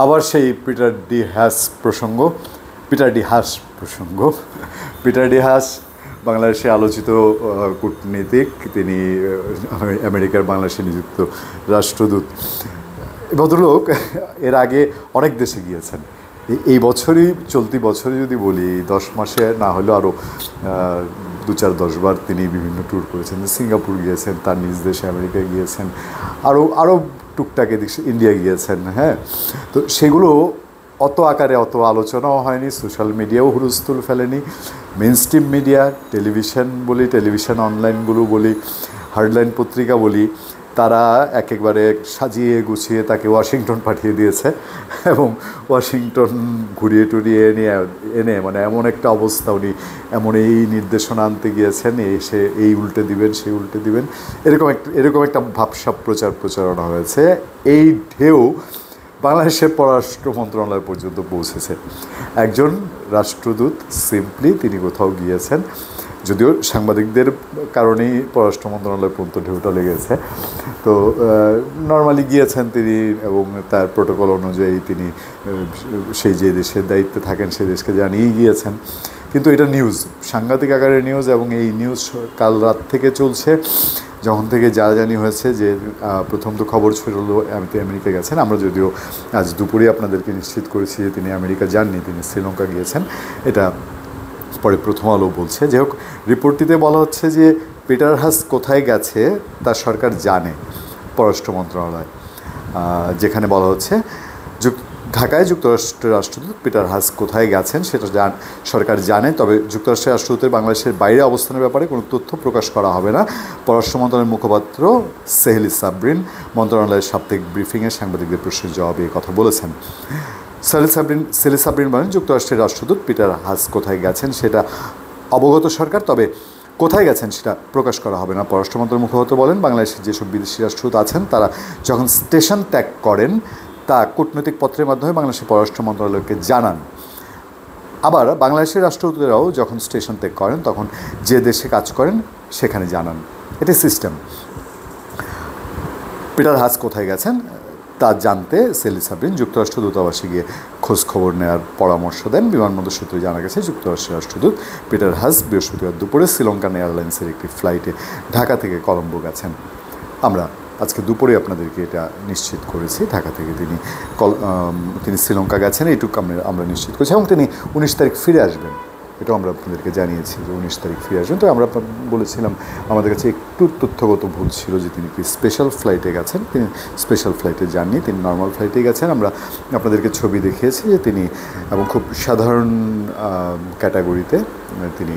আবার সেই Peter D Haas প্রসঙ্গ। পিটার ডি হাস বাংলাদেশে আলোচিত কূটনীতিক, তিনি আমেরিকার বাংলাদেশে নিযুক্ত রাষ্ট্রদূত। ভদ্রলোক এর আগে অনেক দেশে গিয়েছেন। এই বছরই, চলতি বছরই যদি বলি, 10 মাসে না হলেও আরও 2-4-10 বার তিনি বিভিন্ন ট্যুর করেছেন। সিঙ্গাপুর গিয়েছেন, তার নিজ দেশে আমেরিকায় গিয়েছেন, আরও টুকটাক এদিকে ইন্ডিয়া গিয়েছেন। হ্যাঁ, তো সেগুলো অত আকারে অত আলোচনাও হয়নি, সোশ্যাল মিডিয়াও হুলস্থুল ফেলেনি। মেইনস্ট্রিম মিডিয়া, টেলিভিশন অনলাইনগুলো বলি, হার্ডলাইন পত্রিকা বলি, তারা একেবারে সাজিয়ে গুছিয়ে তাকে ওয়াশিংটন পাঠিয়ে দিয়েছে এবং ওয়াশিংটন ঘুরিয়ে টুরিয়ে এনে মানে এমন একটা অবস্থা, উনি এমন এই নির্দেশনা আনতে গিয়েছেন, এসে এই উল্টে দিবেন সেই উল্টে দিবেন, এরকম একটা ভাবসাব প্রচারণা হয়েছে। এই ঢেউ বাংলাদেশের পররাষ্ট্র মন্ত্রণালয় পর্যন্ত পৌঁছেছে। একজন রাষ্ট্রদূত সিম্পলি তিনি কোথাও গিয়েছেন, যদিও সাংবাদিকদের কারণেই পররাষ্ট্র মন্ত্রণালয় পর্যন্ত ঢেউটা লেগেছে, তো নর্মালি গিয়েছেন তিনি এবং তার প্রোটোকল অনুযায়ী তিনি সেই যে দেশের দায়িত্বে থাকেন সেই দেশকে জানিয়েই গিয়েছেন। কিন্তু এটা নিউজ, সাংঘাতিক আকারের নিউজ, এবং এই নিউজ কাল রাত থেকে চলছে, যখন থেকে জানাজানি হয়েছে যে প্রথম তো খবর ছড়ালো আমেরিকা গেছেন। আমরা যদিও আজ দুপুরে আপনাদেরকে নিশ্চিত করেছি যে তিনি আমেরিকা যাননি, তিনি শ্রীলঙ্কা গিয়েছেন, এটা পরে প্রথম আলো বলছে। যাই হোক, রিপোর্টটিতে বলা হচ্ছে যে পিটার হাস কোথায় গেছে তা সরকার জানে, পররাষ্ট্র মন্ত্রণালয়, যেখানে বলা হচ্ছে ঢাকায় যুক্তরাষ্ট্রের রাষ্ট্রদূত পিটার হাস কোথায় গেছেন সেটা সরকার জানে, তবে যুক্তরাষ্ট্রের রাষ্ট্রদূতের বাংলাদেশের বাইরে অবস্থানের ব্যাপারে কোনো তথ্য প্রকাশ করা হবে না। পররাষ্ট্র মন্ত্রণালয়ের মুখপাত্র সেহেলি সাবরিন মন্ত্রণালয়ের সাপ্তাহিক ব্রিফিংয়ে সাংবাদিকদের প্রশ্নের জবাবে এই কথা বলেছেন। সেহেলি সাবরিন বলেন, যুক্তরাষ্ট্রের রাষ্ট্রদূত পিটার হাস কোথায় গেছেন সেটা অবগত সরকার, তবে কোথায় গেছেন সেটা প্রকাশ করা হবে না। পররাষ্ট্র মন্ত্রণালয়ের মুখপাত্র বলেন, বাংলাদেশের যেসব বিদেশি রাষ্ট্রদূত আছেন তারা যখন স্টেশন ত্যাগ করেন তা কূটনৈতিক পত্রের মাধ্যমে বাংলাদেশের পররাষ্ট্র মন্ত্রণালয়কে জানান। আবার বাংলাদেশের রাষ্ট্রদূতেরাও যখন স্টেশন ত্যাগ করেন তখন যে দেশে কাজ করেন সেখানে জানান। এটি সিস্টেম। পিটার হাস কোথায় গেছেন তা জানতে সেহেলি সাবরিন যুক্তরাষ্ট্র দূতাবাসে গিয়ে খোঁজ খবর নেওয়ার পরামর্শ দেন। বিমানবন্দর সূত্রে জানা গেছে, যুক্তরাষ্ট্রের রাষ্ট্রদূত পিটার হাস বৃহস্পতিবার দুপুরে শ্রীলঙ্কান এয়ারলাইন্সের একটি ফ্লাইটে ঢাকা থেকে কলম্বো গেছেন। আমরা আজকে দুপুরে আপনাদেরকে এটা নিশ্চিত করেছি, ঢাকা থেকে তিনি শ্রীলঙ্কা গেছেন, এইটুকু আমরা নিশ্চিত করেছি, এবং তিনি 19 তারিখ ফিরে আসবেন, এটাও আমরা আপনাদেরকে জানিয়েছি যে 19 তারিখ ফিরে আসবেন। তো আমরা বলেছিলাম আমাদের কাছে একটু তথ্যগত ভুল ছিল যে তিনি কি স্পেশাল ফ্লাইটে গেছেন। তিনি স্পেশাল ফ্লাইটে যাননি, তিনি নর্মাল ফ্লাইটে গেছেন। আমরা আপনাদেরকে ছবি দেখিয়েছি যে তিনি, এবং খুব সাধারণ ক্যাটাগরিতে তিনি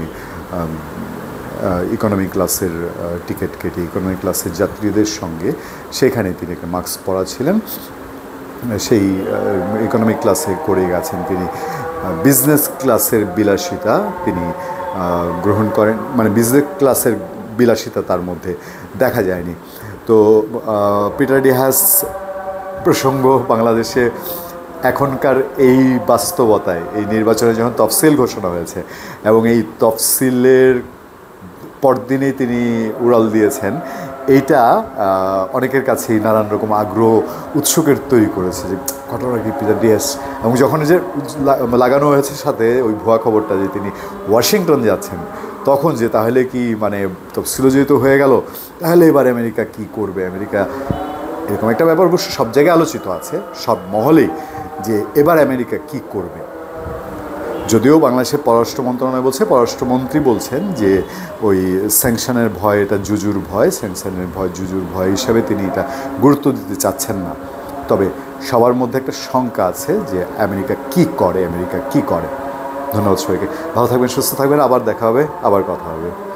ইকোনমি ক্লাসের টিকিট কেটে ইকোনমি ক্লাসের যাত্রীদের সঙ্গে সেখানে তিনি একটা মাস্ক পরা ছিলেন, সেই ইকোনমি ক্লাসে করে গেছেন। তিনি বিজনেস ক্লাসের বিলাসিতা তিনি গ্রহণ করেন, মানে বিজনেস ক্লাসের বিলাসিতা তার মধ্যে দেখা যায়নি। তো পিটার ডি হাস প্রসঙ্গ বাংলাদেশে এখনকার এই বাস্তবতায়, এই নির্বাচনে যখন তফসিল ঘোষণা হয়েছে এবং এই তফসিলের পরদিনেই তিনি উড়াল দিয়েছেন, এইটা অনেকের কাছেই নানান রকম আগ্রহ উৎসুকের তৈরি করেছে যে ঘটনা কি পিটার ডি হাস, এবং যখন যে লাগানো হয়েছে সাথে ওই ভুয়া খবরটা যে তিনি ওয়াশিংটন যাচ্ছেন, তখন যে তাহলে কি মানে তফসিল যেহেতু হয়ে গেল, তাহলে এবার আমেরিকা কি করবে, আমেরিকা এরকম একটা ব্যাপার অবশ্য সব জায়গায় আলোচিত আছে, সব মহলেই, যে এবার আমেরিকা কি করবে। যদিও বাংলাদেশের পররাষ্ট্র মন্ত্রণালয় বলছে, পররাষ্ট্রমন্ত্রী বলছেন যে ওই স্যাংশনের ভয়, এটা জুজুর ভয়, স্যাংশনের ভয় জুজুর ভয় হিসাবে তিনি এটা গুরুত্ব দিতে চাচ্ছেন না। তবে সবার মধ্যে একটা শঙ্কা আছে যে আমেরিকা কি করে। ধন্যবাদ সবাইকে, ভালো থাকবেন, সুস্থ থাকবেন, আবার দেখা হবে, আবার কথা হবে।